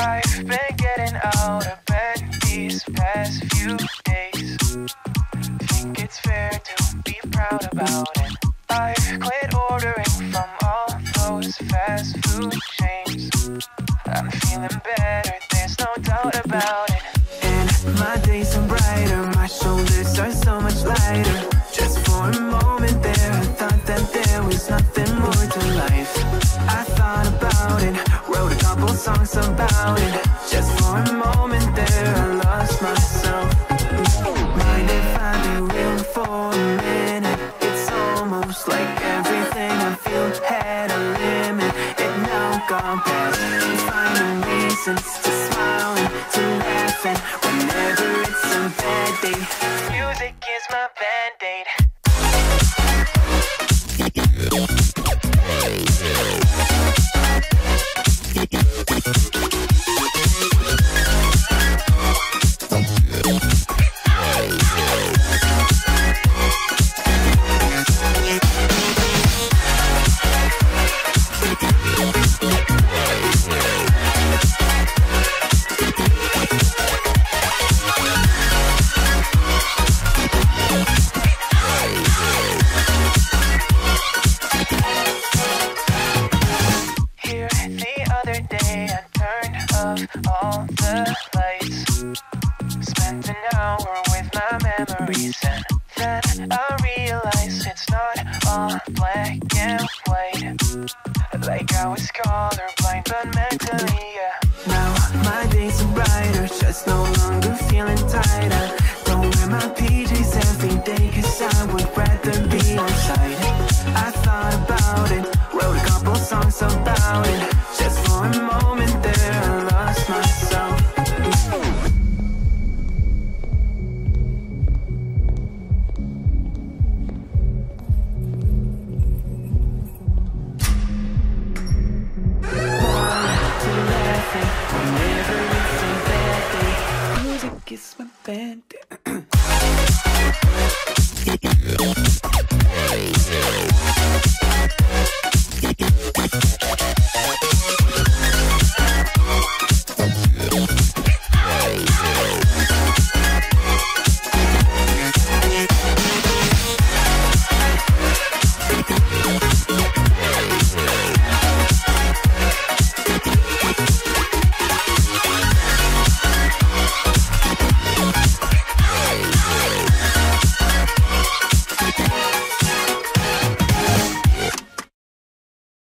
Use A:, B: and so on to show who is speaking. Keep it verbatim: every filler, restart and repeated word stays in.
A: I've been getting out of bed these past few days. Think it's fair to be proud about it. I've quit ordering from all those fast food chains. I'm feeling better, there's no doubt about it. And my days are brighter, my shoulders are so much lighter. Just for a moment there, I thought that there was nothing more to life. I thought about it, wrote a couple songs about it. Just for a moment there, I lost myself. Mind if I be real for a minute? It's almost like everything I feel had a limit. It now gone past. Finding reasons to smile and to laugh, and whenever it's a bad day, music is my band-aid. All the lights, spent an hour with my memories, and then I realized it's not all black and white. Like I was colorblind, but mentally, yeah. Now my days are brighter, just no longer feeling tired. I don't wear my P Js every day, cause I would rather be outside. I thought about it, wrote a couple songs about it. Just for a moment there, I lost myself. Whenever it's a bad day, music is my band-aid.